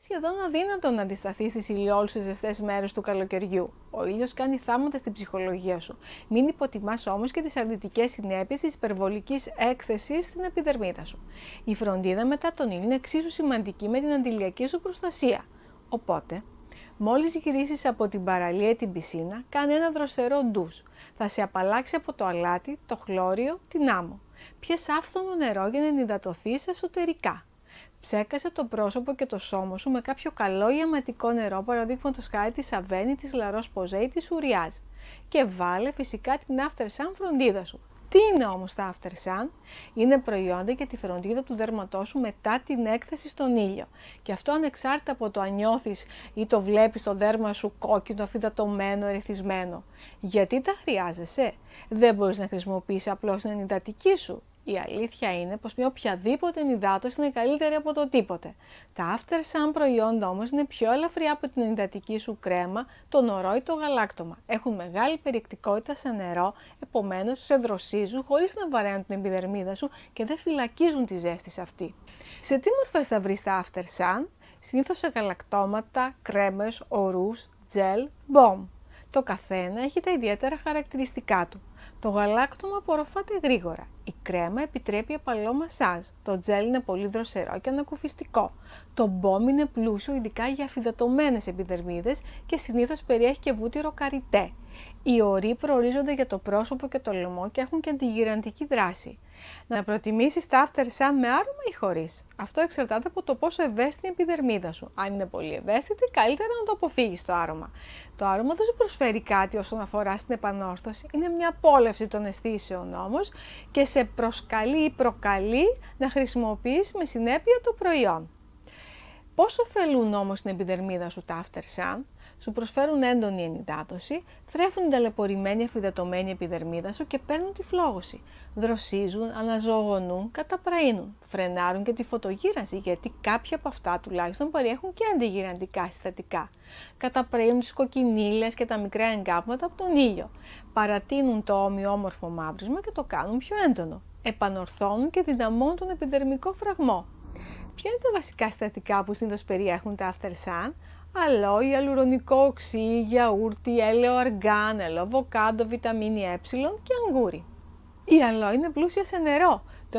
Σχεδόν αδύνατο να αντισταθεί στις ηλιόλουσες ζεστές μέρες του καλοκαιριού. Ο ήλιος κάνει θαύματα στην ψυχολογία σου. Μην υποτιμάς όμως και τις αρνητικές συνέπειες της υπερβολικής έκθεσης στην επιδερμίδα σου. Η φροντίδα μετά τον ήλιο είναι εξίσου σημαντική με την αντιλιακή σου προστασία. Οπότε, μόλις γυρίσεις από την παραλία ή την πισίνα, κάνε ένα δροσερό ντους. Θα σε απαλλάξει από το αλάτι, το χλώριο, την άμμο. Πιες άφθονο νερό για να ενυδατωθείς εσωτερικά. Ψέκασε το πρόσωπο και το σώμα σου με κάποιο καλό ιαματικό νερό, παραδείγματος χάρη της Αβένη, της Λαρός Ποζέ ή της Ουριάζ. Και βάλε φυσικά την After Sun φροντίδα σου. Τι είναι όμως τα After Sun? Είναι προϊόντα για τη φροντίδα του δέρματός σου μετά την έκθεση στον ήλιο. Και αυτό ανεξάρτητα από το αν νιώθεις ή το βλέπεις το δέρμα σου κόκκινο, αφυδατωμένο, ερεθισμένο. Γιατί τα χρειάζεσαι? Δεν μπορείς να χρησιμοποιήσεις απλώς την ενυδατική σου. Η αλήθεια είναι πως μια οποιαδήποτε ενυδάτωση είναι καλύτερη από το τίποτε. Τα After Sun προϊόντα όμως είναι πιο ελαφριά από την ενυδατική σου κρέμα, το νωρό ή το γαλάκτωμα. Έχουν μεγάλη περιεκτικότητα σε νερό, επομένως σε δροσίζουν χωρίς να βαραίνουν την επιδερμίδα σου και δεν φυλακίζουν τη ζέστη σε αυτή. Σε τι μορφές θα βρεις τα After Sun? Συνήθως σε γαλακτώματα, κρέμες, ορούς, τζελ, μπομ. Το καθένα έχει τα ιδιαίτερα χαρακτηριστικά του. Το γαλάκτωμα απορροφάται γρήγορα. Η κρέμα επιτρέπει απαλό μασάζ. Το τζέλ είναι πολύ δροσερό και ανακουφιστικό. Το μπομ είναι πλούσιο ειδικά για αφυδατωμένες επιδερμίδες και συνήθως περιέχει και βούτυρο καριτέ. Οι οροί προορίζονται για το πρόσωπο και το λαιμό και έχουν και αντιγυραντική δράση. Να προτιμήσεις τα After Sun με άρωμα ή χωρίς? Αυτό εξαρτάται από το πόσο ευαίσθητη είναι η επιδερμίδα σου. Αν είναι πολύ ευαίσθητη, καλύτερα να το αποφύγεις το άρωμα. Το άρωμα δεν σου προσφέρει κάτι όσον αφορά στην επανόρθωση. Είναι μια απόλαυση των αισθήσεων όμως και σε προσκαλεί ή προκαλεί να χρησιμοποιείς με συνέπεια το προϊόν. Πώς ωφελούν όμως την επιδερμίδα σου τα After Sun? Σου προσφέρουν έντονη ενυδάτωση, θρέφουν την ταλαιπωρημένη αφυδατωμένη επιδερμίδα σου και παίρνουν τη φλόγωση. Δροσίζουν, αναζωογονούν, καταπραίνουν, φρενάρουν και τη φωτογύρανση, γιατί κάποια από αυτά τουλάχιστον περιέχουν και αντιγυραντικά συστατικά. Καταπραίνουν τις κοκκινίλες και τα μικρά εγκάπματα από τον ήλιο. Παρατείνουν το ομοιόμορφο μαύρισμα και το κάνουν πιο έντονο. Επανορθώνουν και δυναμώνουν τον επιδερμικό φραγμό. Ποια είναι τα βασικά συστατικά που συνήθως περιέχουν τα After Sun? Αλόι, αλουρονικό οξύ, γιαούρτι, έλαιο αργάν, ελαιοβοκάντο, βιταμίνη ε και αγγούρι. Η αλόι είναι πλούσια σε νερό. Το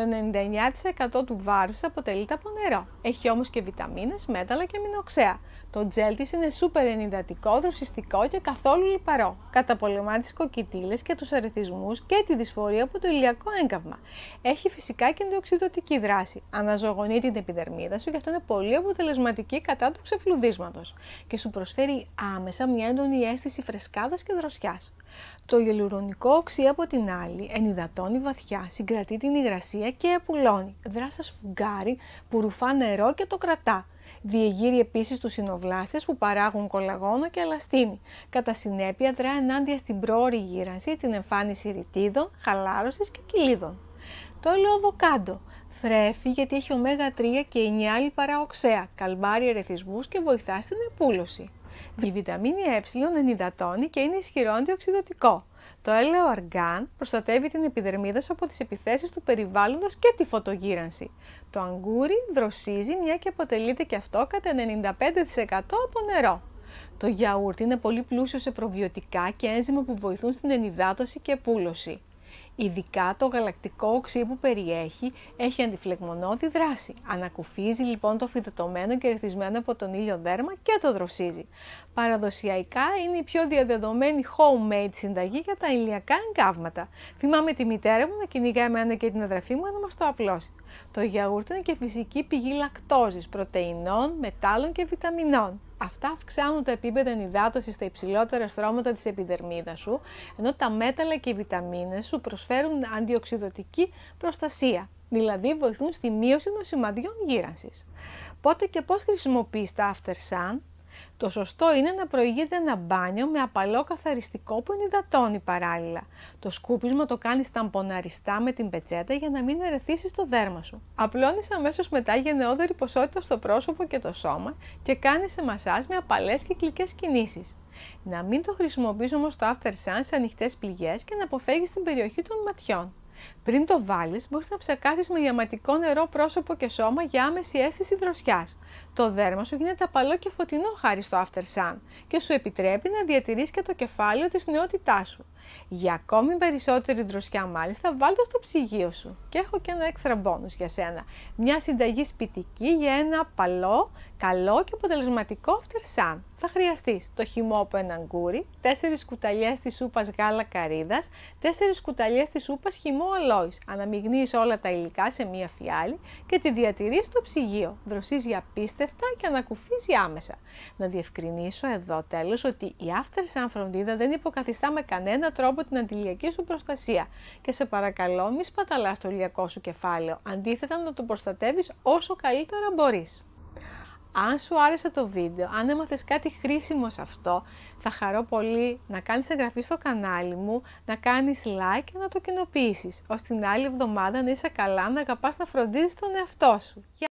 99% του βάρους αποτελείται από νερό. Έχει όμως και βιταμίνες, μέταλλα και αμινοξέα. Το τζέλ της είναι σούπερ ενυδατικό, δροσιστικό και καθόλου λιπαρό. Καταπολεμά τις κοκκιτήλες και τους ερεθισμούς και τη δυσφορία από το ηλιακό έγκαυμα. Έχει φυσικά και αντιοξυδωτική δράση. Αναζωογονεί την επιδερμίδα σου και αυτό είναι πολύ αποτελεσματική κατά του ξεφλουδίσματος. Και σου προσφέρει άμεσα μια έντονη αίσθηση φρεσκάδας και δροσιάς. Το γελουρονικό οξύ από την άλλη ενυδατώνει βαθιά, συγκρατεί την υγρασία και επουλώνει. Δρά σαν σφουγγάρι που ρουφά νερό και το κρατά. Διεγείρει επίσης τους συνοβλάστες που παράγουν κολαγόνο και ελαστίνη. Κατά συνέπεια δρά ενάντια στην πρόωρη γύρανση, την εμφάνιση ρητίδων, χαλάρωσης και κοιλίδων. Το ελαιοβοκάντο θρέφει γιατί έχει ω3 και 9 λιπαρά οξέα, καλμάρει ερεθισμούς και βοηθά στην επούλωση. Η βιταμίνη ε ενυδατώνει και είναι ισχυρό αντιοξυδωτικό. Το έλαιο αργάν προστατεύει την επιδερμίδα σου από τις επιθέσεις του περιβάλλοντος και τη φωτογύρανση. Το αγγούρι δροσίζει μια και αποτελείται και αυτό κατά 95% από νερό. Το γιαούρτι είναι πολύ πλούσιο σε προβιωτικά και ένζημα που βοηθούν στην ενυδάτωση και επούλωση. Ειδικά το γαλακτικό οξύ που περιέχει έχει αντιφλεγμονώδη δράση. Ανακουφίζει λοιπόν το φυδατωμένο και ερεθισμένο από τον ήλιο δέρμα και το δροσίζει. Παραδοσιακά είναι η πιο διαδεδομένη homemade συνταγή για τα ηλιακά εγκάβματα. Θυμάμαι τη μητέρα μου να κυνηγάει εμένα και την αδερφή μου να μας το απλώσει. Το γιαούρτι είναι και φυσική πηγή λακτόζης, πρωτεϊνών, μετάλλων και βιταμινών. Αυτά αυξάνουν τα επίπεδα ενυδάτωσης στα υψηλότερα στρώματα της επιδερμίδας σου, ενώ τα μέταλλα και οι βιταμίνες σου προσφέρουν αντιοξυδωτική προστασία, δηλαδή βοηθούν στη μείωση των σημαδιών γύρανσης. Πότε και πώς χρησιμοποιείς τα After Sun? Το σωστό είναι να προηγείται ένα μπάνιο με απαλό καθαριστικό που ενυδατώνει παράλληλα. Το σκούπισμα το κάνεις ταμποναριστά με την πετσέτα για να μην ερεθίσεις το δέρμα σου. Απλώνεις αμέσως μετά γενναιόδορη ποσότητα στο πρόσωπο και το σώμα και κάνεις μασάζ με απαλές κυκλικές κινήσεις. Να μην το χρησιμοποιείς όμως το After Sun σε ανοιχτές πληγές και να αποφεύγεις την περιοχή των ματιών. Πριν το βάλεις, μπορείς να ψεκάσεις με ιαματικό νερό πρόσωπο και σώμα για άμεση αίσθηση δροσιάς. Το δέρμα σου γίνεται απαλό και φωτεινό χάρη στο After Sun και σου επιτρέπει να διατηρείς και το κεφάλαιο της νεότητάς σου. Για ακόμη περισσότερη δροσιά μάλιστα, βάλτε στο ψυγείο σου. Και έχω και ένα έξτρα μπόνους για σένα. Μια συνταγή σπιτική για ένα απαλό, καλό και αποτελεσματικό After Sun. Θα χρειαστείς το χυμό από ένα αγκούρι, 4 κουταλιές της σούπας γάλα καρύδας, 4 κουταλιές της σούπας χυμό αλόης. Αναμειγνύεις όλα τα υλικά σε μία φιάλη και τη διατηρείς στο ψυγείο. Δροσίζει απίστευτα και ανακουφίζει άμεσα. Να διευκρινίσω εδώ τέλος ότι η After Sun φροντίδα δεν υποκαθιστά με κανένα τρόπο την αντιλιακή σου προστασία. Και σε παρακαλώ μη σπαταλάς το ηλιακό σου κεφάλαιο, αντίθετα να το προστατεύεις όσο καλύτερα μπορείς. Αν σου άρεσε το βίντεο, αν έμαθες κάτι χρήσιμο σε αυτό, θα χαρώ πολύ να κάνεις εγγραφή στο κανάλι μου, να κάνεις like και να το κοινοποιήσεις, ώστε την άλλη εβδομάδα να είσαι καλά, να αγαπάς να φροντίζεις τον εαυτό σου.